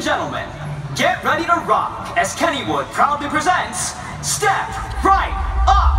gentlemen, get ready to rock as Kennywood proudly presents Step Right Up!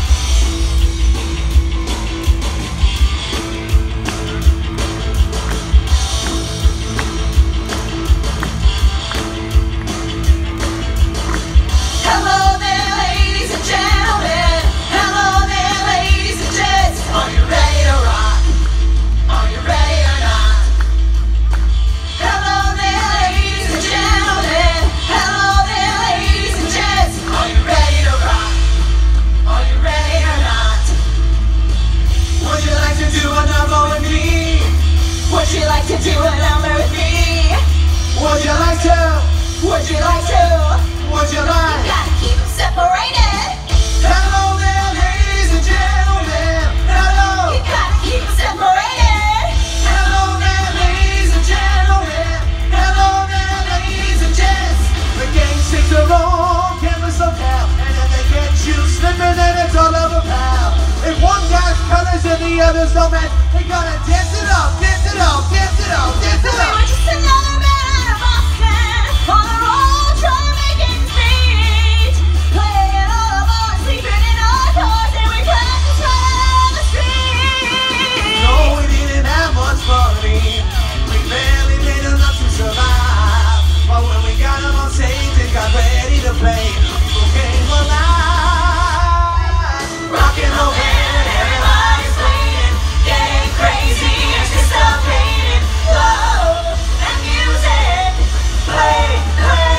Hello there, ladies and gentlemen. Hello there, ladies and gents. Are you ready to rock? Are you ready or not? Hello there, ladies and gentlemen. Hello there, ladies and gents. Are you ready to rock? Are you ready or not? Would you like to do a number with me? Would you like to do a number with me? Would you like to? Would you like to? Would you like? You gotta keep them separated. Hello there, ladies and gentlemen. Hello. You gotta keep them separated. Hello there, ladies and gentlemen. Hello there, ladies and gents. The gang sings their own cameras locale, and if they get you slipping, then it's all over, pal. If one guy's colors and the others don't match, they gotta dance it up, dance it up, dance it up, dance it We up. were just another man out of Boston, on the road trying to make ends meet. Playing all of our sleeping in our cars, and we practiced right out on the street. No, we didn't have much money. We barely made enough to survive. But when we got them on stage and got ready to play, people came alive. Rock and roll band, everybody's playing, getting crazy, anticipating love and music. Play, play,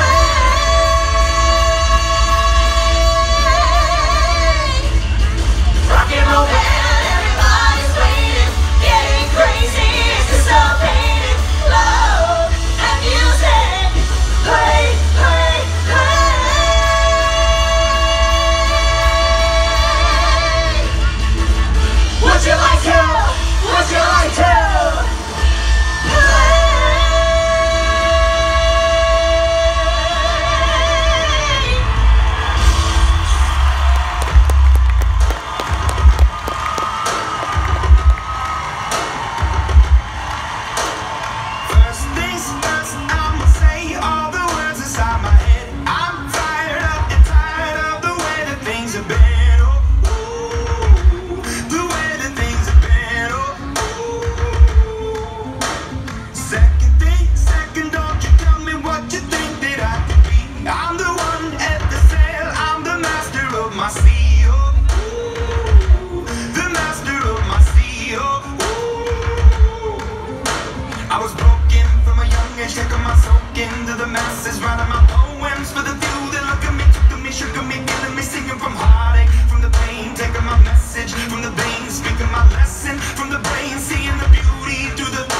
play. Rock and roll band, everybody's waiting, getting crazy, anticipating love and music. Play, play, play. Would you like to? Would you like to? Play. First things first, I'ma say all the words inside my head. I'm fired up and tired of the way that things have been. Oh, ooh, the way that things have been. Oh, ooh. Second thing, second, don't you tell me what you think that I could be. I'm the one at the sail, I'm the master of my sea. Oh, ooh, the master of my sea. Oh, ooh. I was broken from a young age, taking my soak into the masses, writing my poems for the few that look at me, took me, shook me, killing me, singing from heartache, from the pain, taking my message from the veins, speaking my lesson from the brain, seeing the beauty through the.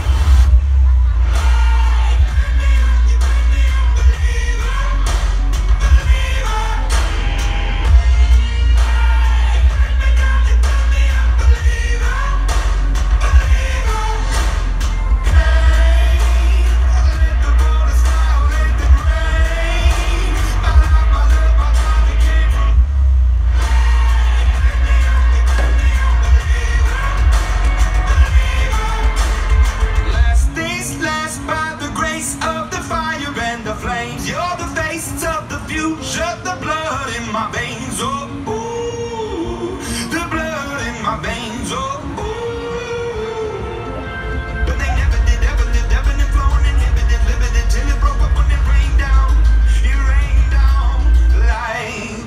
Last things last, by the grace of the fire and the flames. You're the face of the future, the blood in my veins. Oh, ooh, the blood in my veins. Oh, ooh. But they never did, ever lived, ebbing and flowing, inhibited, limited, till it broke up when it rained down. It rained down like.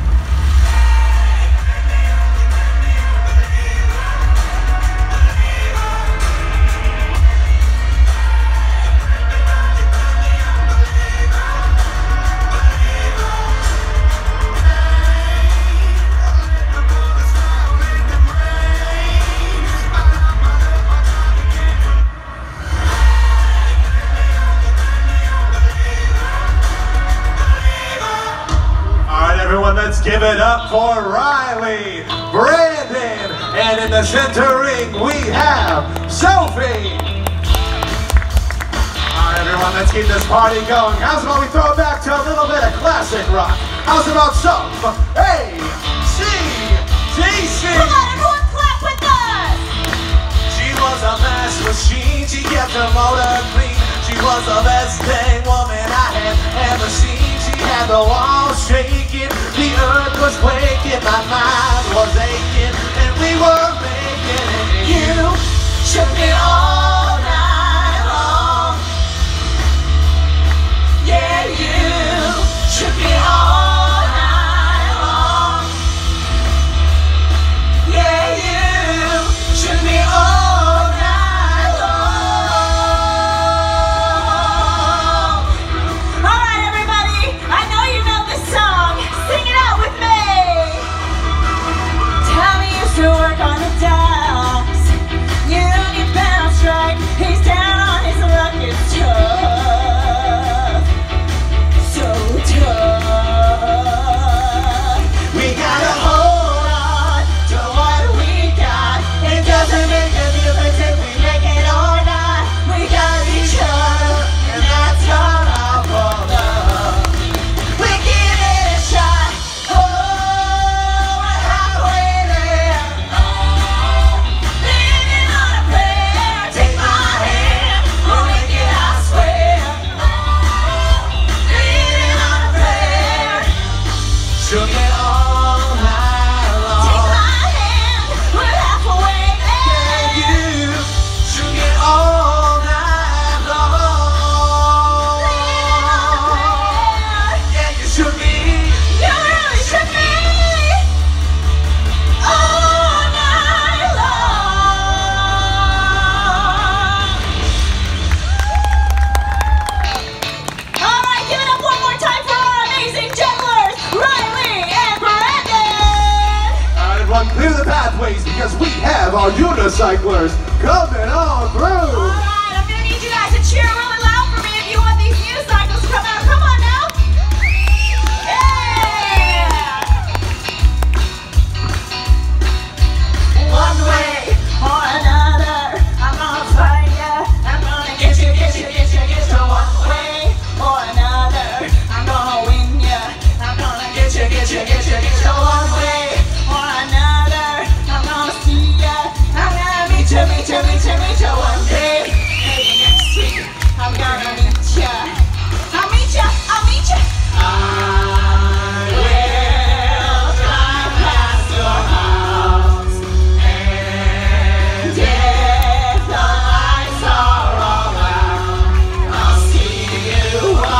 Alright everyone, let's give it up for Riley, Brandon, and in the center ring we have Sophie. Alright everyone, let's keep this party going. How's about we throw it back to a little bit of classic rock? How's about some AC/DC? Come on, everyone, clap with us. She was a mass machine, she kept her motor clean. She was the best dang woman I had ever seen. She had the walls shaking, the earth was quaking, my mind was aching, and we were making it. You shook me all night long. Yeah, you shook me all night long. Yeah, you shook me all night long. All right, everybody, I know you know this song. Sing it out with me. Tommy used to work on the docks. Union bound strike. He's down on his luck. It's tough. So tough. We gotta hold on to what we got. It doesn't make a difference if we make it or not. We got each other, and that's all I want. We give it a shot. Oh, we're halfway there. Living on a prayer. Take my hand, we'll make it, I swear. Living on a prayer. Shook it all night Take long. my hand. We're halfway there. You shook it all night long. Living on a prayer. Yeah, you shook me. You really shook me all night long. All right, give it up one more time for our amazing jugglers, Riley and Brandon. Everyone clear the pathways because we have our unicyclers coming on through. All right, I'm gonna need you guys to cheer really loud for me if you want these unicycles to come out. Come on now. Yeah. One way or another, I'm gonna find ya. I'm gonna get you. One way or another, I'm gonna win ya. I'm gonna get you. One way or another, I'm gonna see ya. I'm gonna meet ya. One day, maybe next week, I'm gonna meet ya. I'll meet ya. I will drive past your house, and if the lights are all out, I'll see you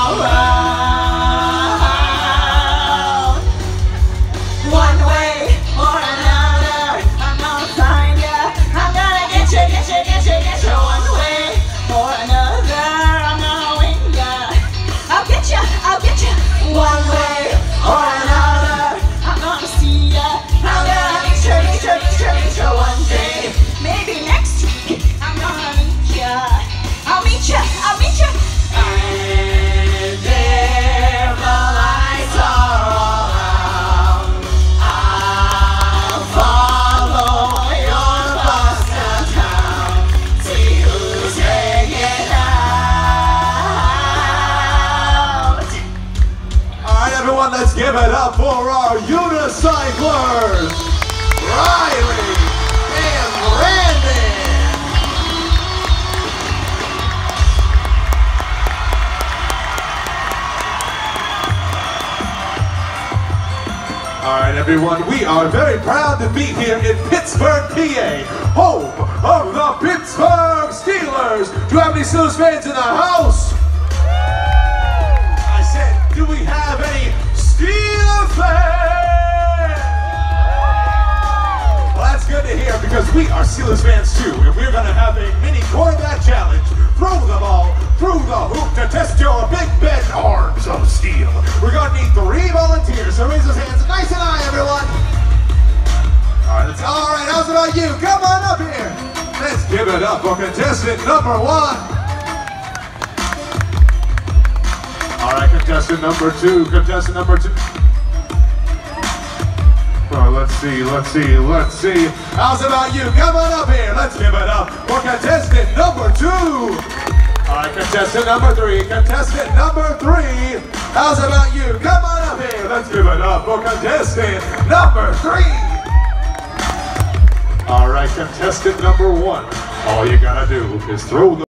around. One way or another, I'm gonna find ya. I'm gonna get you. One way or another, I'm gonna win ya. I'll get ya. One way or another, I'm gonna see ya. I'm gonna meet ya. One day, maybe next week, I'm gonna meet ya. I'll meet ya. And if the lights are all out, I'll follow your bus downtown, see who's hanging out. All right, everyone, let's give it up for our unicyclers, Riley and Brandon. All right, everyone, we are very proud to be here in Pittsburgh, PA, home of the Pittsburgh Steelers. Do you have any Steelers fans in the house? I said, do we have any Steelers fans? Well, that's good to hear because we are Steelers fans too, and we're going to have a mini quarterback challenge. Throw the ball through the hoop to test your Big Ben arms of steel. We're going to need 3 volunteers, so raise those hands nice and high, everyone. All right, how's it about you? Come on up here. Let's give it up for contestant number 1. All right, contestant number 2. Oh, let's see. How's it about you? Come on up here. Let's give it up for contestant number 2. All right, contestant number 3. How's it about you? Come on up here. Let's give it up for contestant number 3. All right, contestant number 1. All you gotta do is throw the